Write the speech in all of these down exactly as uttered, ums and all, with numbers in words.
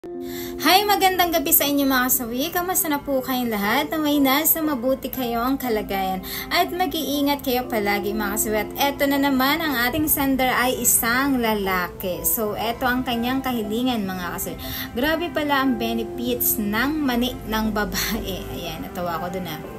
Hi! Magandang gabi sa inyo mga kasawi. Kamusta na po kayong lahat? Na may nasa mabuti kayong kalagayan. At mag-iingat kayo palagi mga kasawi. At eto na naman, ang ating sender ay isang lalaki. So, eto ang kanyang kahilingan mga kasawi. Grabe pala ang benefits ng mani ng babae. Ayan, natawa ko dun ah.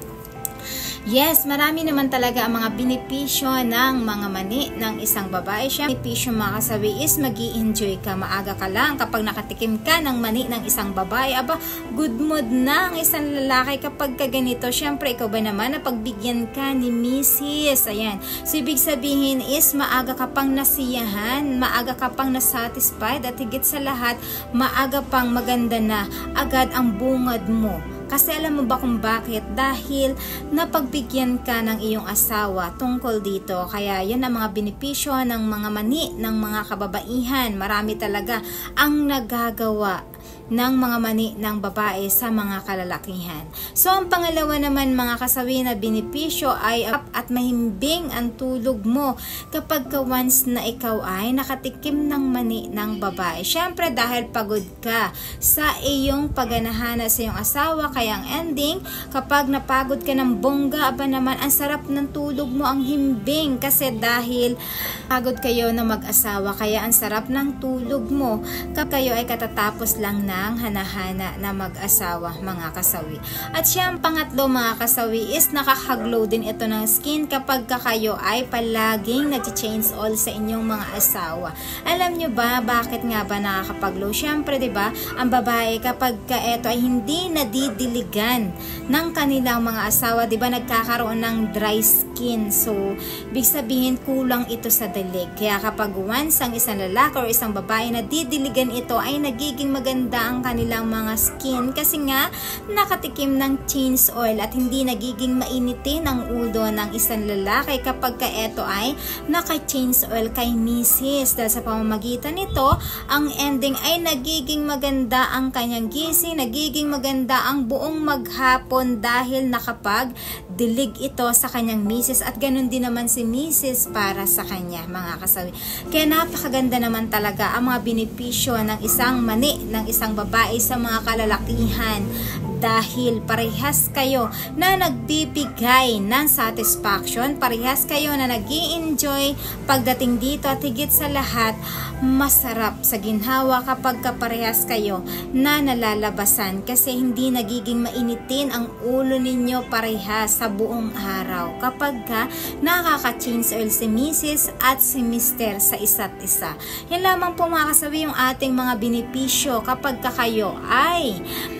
Yes, marami naman talaga ang mga benepisyo ng mga mani ng isang babae. Siya, benepisyo mga kasawi is mag-i-enjoy ka. Maaga ka lang kapag nakatikim ka ng mani ng isang babae. Aba, good mood na ang isang lalaki kapag ka ganito. Siyempre, ikaw ba naman na pagbigyan ka ni Missus Ayan. So, ibig sabihin is maaga ka pang nasiyahan, maaga ka pang nasatisfied, at higit sa lahat, maaga pang maganda na agad ang bungad mo. Kasi alam mo ba kung bakit? Dahil napagbigyan ka ng iyong asawa tungkol dito. Kaya yan ang mga benepisyo ng mga mani ng mga kababaihan. Marami talaga ang nagagawa ng mga mani ng babae sa mga kalalakihan. So, ang pangalawa naman mga kasawi na benepisyo ay up at mahimbing ang tulog mo kapag ka once na ikaw ay nakatikim ng mani ng babae. Siyempre, dahil pagod ka sa iyong paganahana sa iyong asawa, kaya ang ending, kapag napagod ka ng bongga, aba naman, ang sarap ng tulog mo, ang himbing, kasi dahil pagod kayo na mag-asawa, kaya ang sarap ng tulog mo kapag kayo ay katatapos lang na ang hanahana na mag-asawa mga kasawi. At siya ang pangatlo mga kasawi is nakakaglow din ito ng skin kapag kayo ay palaging nag-change oil sa inyong mga asawa. Alam nyo ba bakit nga ba nakakapaglow? Siyempre diba, ang babae kapag ka ito ay hindi nadidiligan ng kanilang mga asawa, diba nagkakaroon ng dry skin. So, big sabihin kulang ito sa dalig. Kaya kapag once ang isang lalaki o isang babae na didiligan ito, ay nagiging maganda ang kanilang mga skin kasi nga nakatikim ng change oil at hindi nagiging mainitin ang ulo ng isang lalaki kapag ka ito ay naka-change oil kay Missus Dahil sa pamamagitan nito, ang ending ay nagiging maganda ang kanyang gising, nagiging maganda ang buong maghapon dahil nakapag-dilig ito sa kanyang Missus at ganun din naman si Missus para sa kanya mga kasawi. Kaya napakaganda naman talaga ang mga benepisyo ng isang mani ng isang babae sa mga kalalakihan dahil parehas kayo na nagbibigay ng satisfaction, parehas kayo na nag-i-enjoy pagdating dito, at higit sa lahat masarap sa ginhawa kapag kaparehas kayo na nalalabasan kasi hindi nagiging mainitin ang ulo ninyo parehas sa buong araw kapag ka nakaka-change oil si Missus at si Mister sa isa't isa. Yan lamang po mga kasawi yung ating mga benepisyo kapag ka kayo ay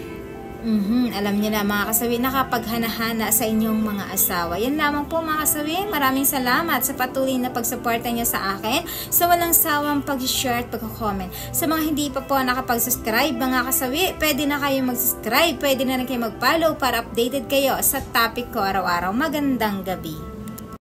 Mm-hmm. alam niyo na mga kasawi, nakapaghanahana sa inyong mga asawa. Yan lamang po mga kasawi. Maraming salamat sa patuloy na pagsuporta niyo sa akin, sa walang sawang pag-share at pag-comment. Sa mga hindi pa po nakapag-subscribe mga kasawi, pwede na kayo mag-subscribe, pwede na rin kayo mag-follow para updated kayo sa topic ko araw-araw. Magandang gabi.